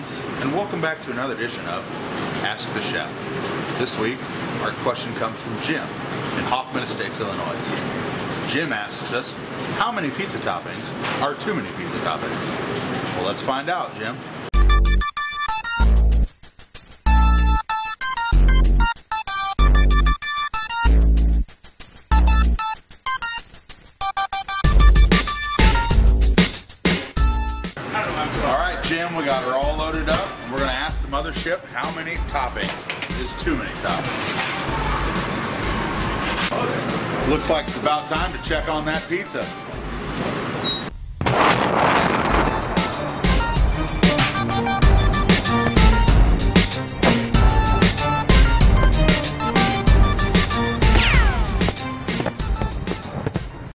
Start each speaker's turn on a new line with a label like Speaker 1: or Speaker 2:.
Speaker 1: Toppings, and welcome back to another edition of Ask the Chef. This week, our question comes from Jim in Hoffman Estates, Illinois. Jim asks us, how many pizza toppings are too many pizza toppings? Well, let's find out, Jim. Alright, Jim, we got her all loaded up, and we're going to ask the mothership how many toppings is too many toppings. Looks like it's about time to check on that pizza.